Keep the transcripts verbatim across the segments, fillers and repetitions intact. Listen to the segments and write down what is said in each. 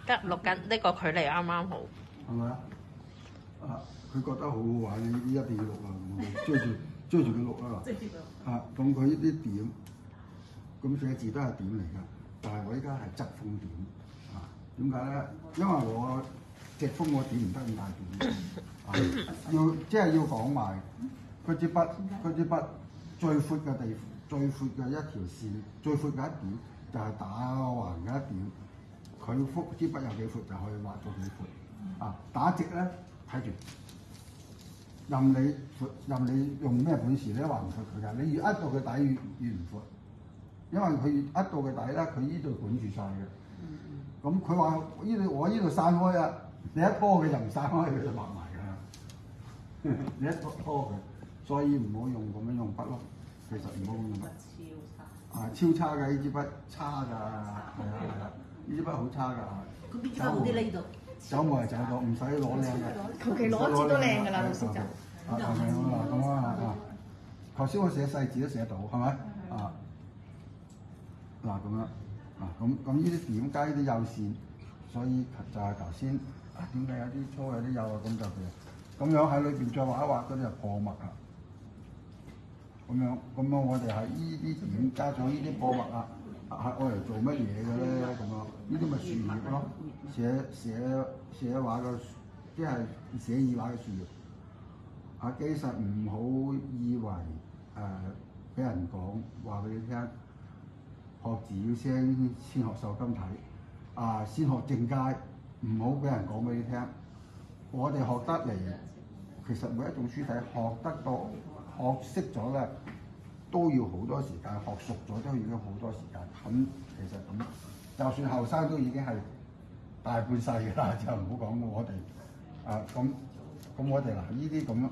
得錄緊呢個距離啱啱好。 係咪啊？啊，佢覺得好好玩，呢啲一定要錄啊！咁追住追住佢錄啊！啊，咁佢呢啲點，咁寫字都係點嚟㗎？但係我依家係側風點啊？點解咧？因為我直風我點唔得咁大點啊！要即係要講埋嗰支筆，嗰支筆最闊嘅地，最闊嘅一條線，最闊嘅一點就係打橫嘅一點。佢幅支筆有幾闊就可以畫到幾闊啊！打直咧睇住，任你闊，任你用咩本事咧畫唔闊佢㗎。你越呃到佢底越越唔闊，因為佢越呃到佢底咧，佢依度管住晒嘅。咁佢話依度我依度散開啊，你一拖佢就唔散開，佢就畫埋㗎啦。你一拖拖佢，所以唔好用咁樣用筆咯。其實唔好用筆。啊，超差㗎！呢支筆差㗎，係啊係啊，呢支筆好差㗎。 咁邊支筆好啲咧？呢度走冇係走到，唔使攞靚嘅。 求其攞一支都靚㗎啦，老師就。 啊係咪啊？咁啊啊！頭先我寫細字都寫到，係咪啊？嗱咁樣啊，咁咁呢啲點加呢啲幼線，所以就係頭先啊點解有啲粗有啲幼啊？咁就譬如咁樣喺裏邊再畫一畫嗰啲就破墨啊。咁樣咁樣我哋係依啲點加咗依啲破墨啊，係愛嚟做乜嘢嘅咧？咁樣呢啲咪樹葉咯，寫寫寫畫嘅，即係寫意畫嘅樹葉。啊，其實唔好以為誒俾、呃、人講話俾你聽，學字要聲先學手金體，啊先學正楷，唔好俾人講俾你聽。我哋學得嚟，其實每一種書體學得多。學識咗咧，都要好多時間；學熟咗都要好多時間。咁其實咁，就算後生都已經係大半世㗎啦，就唔好講我哋。啊，咁咁我哋嗱呢啲咁樣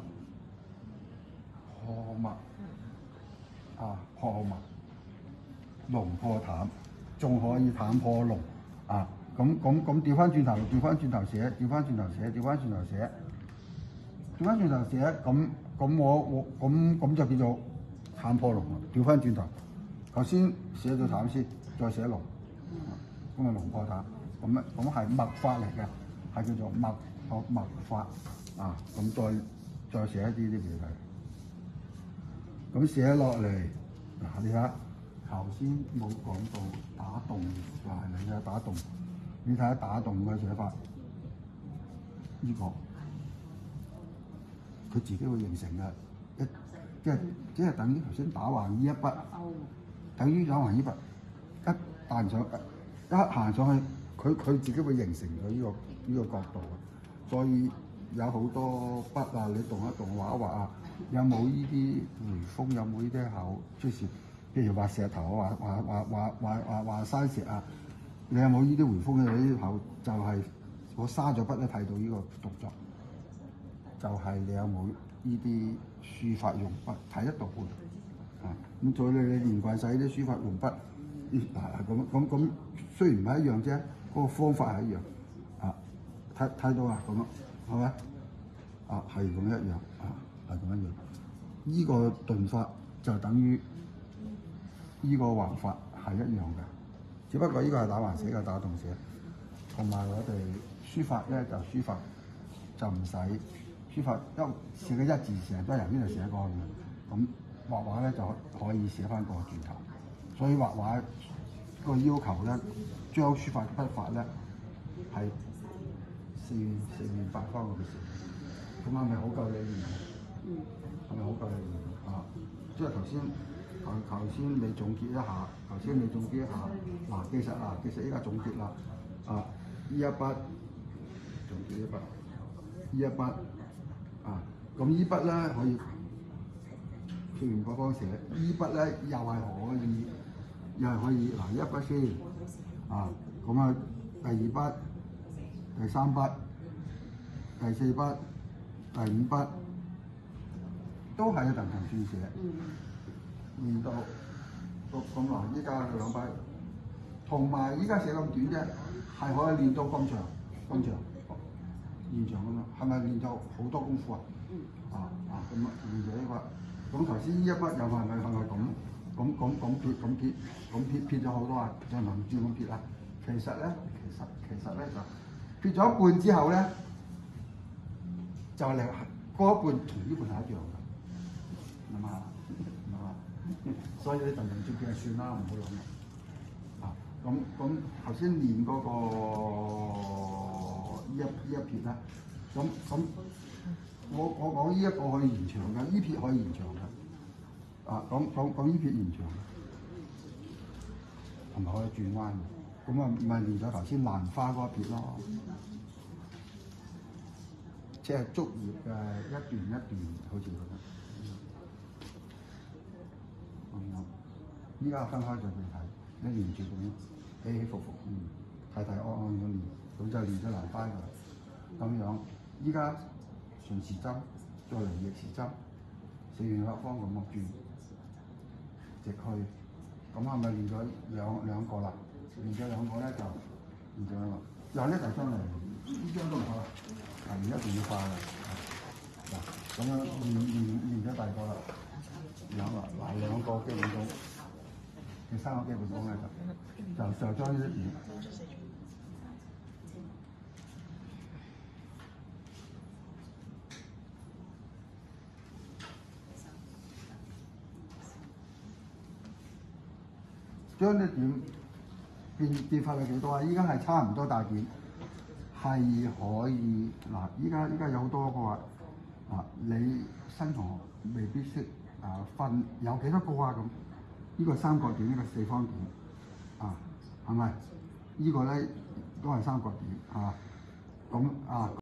破墨啊，破墨龍破淡，仲可以淡破龍啊！咁咁咁調翻轉頭，調翻轉頭寫，調翻轉頭寫，調翻轉頭寫，調翻轉頭寫咁。咁我我咁咁就叫做淡破龍啦。調翻轉頭，頭先寫咗淡先，再寫龍，咁啊龍破淡，咁咧咁係墨法嚟嘅，係叫做墨學墨法啊。咁再再寫一啲啲俾你睇。咁寫落嚟嗱，你睇下頭先冇講到打動，嗱係咪嘅打動？你睇下打動嘅寫法，呢、這個。佢自己會形成嘅，一即係即係等於頭先打橫呢一筆，等於打橫呢筆一彈上一行上去，佢佢自己會形成咗呢個呢個角度嘅。所以有好多筆啊，你動一動畫一畫啊，有冇呢啲回風？有冇呢啲口出現？譬如畫石頭啊，畫畫畫畫畫畫山石啊，你有冇呢啲回風嘅呢啲口？就係、是、我嘥咗筆咧，睇到呢個動作。就係你有冇呢啲書法用筆睇得到嘅啊？咁再你你練慣晒啲書法用筆，嗱咁咁咁，雖然唔係一樣啫，嗰、那個方法係一樣啊。睇睇到啊，咁咯，係咪啊？係咁一樣啊，係咁一樣。依、這個頓法就等於依個橫法係一樣嘅，只不過依個係打橫寫嘅，打動寫。同埋我哋書法咧就書法就唔使。書法一寫嘅一字成日都係由呢度寫過去嘅，咁畫畫咧就可以寫翻個轉頭。所以畫畫個要求咧，將書法筆法咧係四四面八方咁寫，咁係咪好夠你練？嗯，係咪好夠你練啊？即係頭先頭頭先你總結一下，頭先你總結一下，嗱，其實嗱，其實依家總結啦，啊，依一筆總結一筆，依一筆。啊，咁依筆咧可以四面八方寫，依筆咧又係可以，又係可以嗱一筆先，啊，咁啊第二筆、第三筆、第四筆、第五筆都係一層層算寫，練到咁咁嗱，依家兩筆，同埋依家寫咁短啫，係可以練到咁長咁長。現場咁樣，係咪練咗好多功夫啊？嗯。啊啊咁啊，練咗呢筆。咁頭先呢一筆又係咪係咪咁咁咁咁撇咁撇咁撇撇咗好多啊？就輪轉咁撇啊？ 其實咧，其實其實咧就撇咗一半之後咧，就另嗰一半同呢半係一樣嘅，明嘛？明嘛？所以你就用照片就算啦，唔好諗啦。啊，咁咁頭先練嗰個呢一呢一撇咧，咁咁我我講呢一個可以延長嘅，呢撇可以延長嘅。啊，講講講呢撇延長，同埋可以轉彎嘅。咁啊，咪練咗頭先蘭花嗰一撇咯，即係竹葉嘅一段一段，好似咁樣。咁樣，依家分開咗俾你睇，你連住咁樣起起伏伏，嗯，提提安安咁練，咁就練咗蘭花㗎啦。咁樣，依家順時針，再嚟逆時針，四面八方咁樣轉，直去，咁係咪練咗兩兩個啦？練咗兩個咧就練咗兩個，又咧就將嚟呢張都唔好啦，啊唔一定要化嘅，嗱咁樣練練練咗第二個啦，兩個嗱兩個基本功，第三個基本功咧就就就將呢啲練。將啲點變變化係幾多啊？依家係差唔多大點，係可以嗱。依家依家有好多個啊，嗱你新同學未必識啊分有幾多個啊咁？呢個三角點，呢個四方點啊，係咪？呢個咧都係三角點啊，咁啊。